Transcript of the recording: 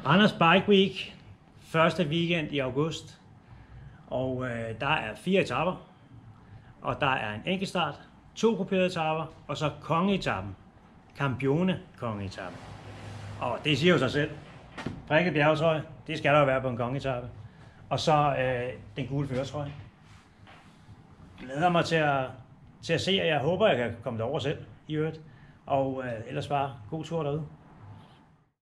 Randers Bike Week, første weekend i august, og der er 4 etaper, og der er en enkeltstart, 2 grupperede etaper, og så kongeetappen, Campione kongeetappen. Og det siger jo sig selv, prikket bjergetrøje, det skal der jo være på en kongeetappe, og så den gule førertrøje. Glæder mig til at se, og jeg håber, jeg kan komme derover selv i øvrigt, og ellers bare god tur derude.